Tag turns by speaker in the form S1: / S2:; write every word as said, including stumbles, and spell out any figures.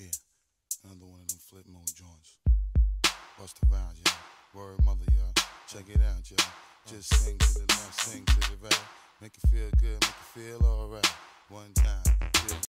S1: Yeah, another one of them flip mode joints. Bust the rhymes, y'all. Word mother, y'all. Check it out, y'all. Just sing to the left, sing to the right. Make you feel good, make you feel alright. One time. Yeah.